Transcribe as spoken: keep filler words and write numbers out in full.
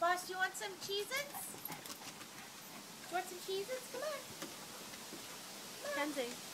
Boss, do you want some Cheez-Its? Do you want some Cheez-Its? Come on. Come on. Kenzie.